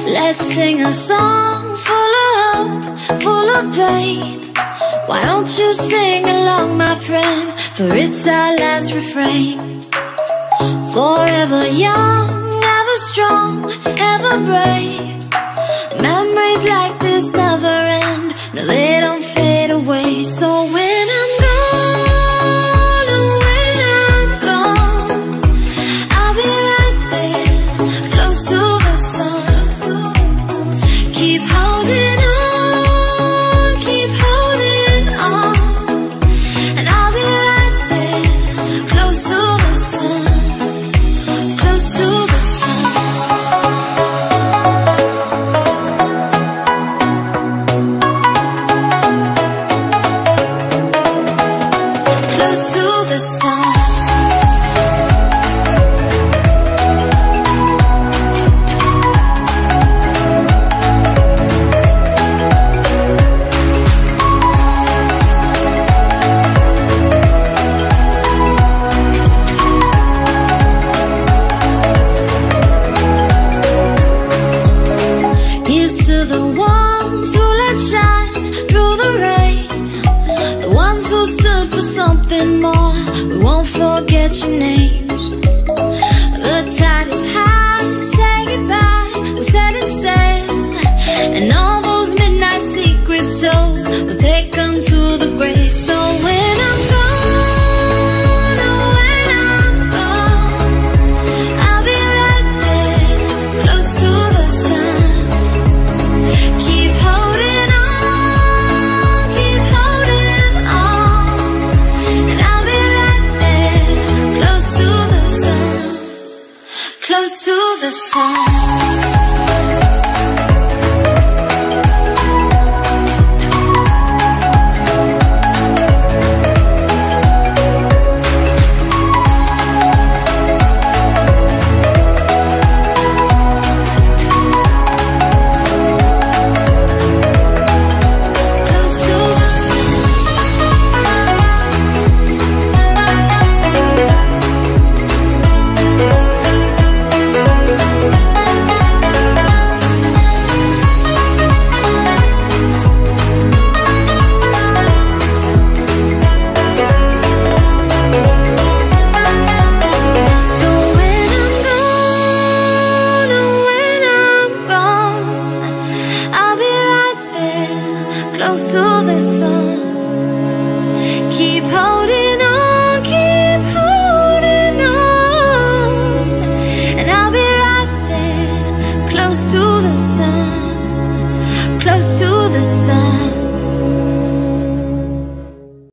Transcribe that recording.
Let's sing a song full of hope, full of pain. Why don't you sing along, my friend? For it's our last refrain. Forever young, ever strong, ever brave. Memories like this never end. No, they don't fade away. So when I'm gone, oh, when I'm gone, I'll be right there, close to the sun. Keep holding on, keep holding on, and I'll be right there, close to the sun, close to the sun. Close to the sun. Here's to the ones who let shine through the rain, the ones who stood for something more. We won't forget your names. The tide is high, say goodbye, we're setting sail, and all those midnight secrets told, we'll take them to the grave. So when I'm gone, oh, when I'm gone, I'll be right there, close to the sun. Keep holding on, keep holding on, and I'll be right there, close to the sun, close to the sun. So when I'm gone, oh, when I'm gone, I'll be right there, close to the sun. Keep holding on, keep holding on, and I'll be right there, close to the sun, close to the sun.